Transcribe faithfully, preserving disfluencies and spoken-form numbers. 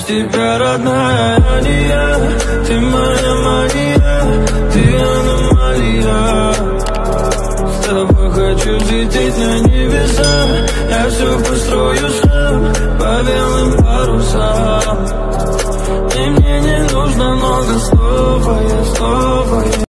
тебя, родная, а не я. Ты моя Мария, ты аномалия. С тобой хочу взлететь на небеса. Я все построю сам по белым парусам. И мне не нужно много слов, а я снова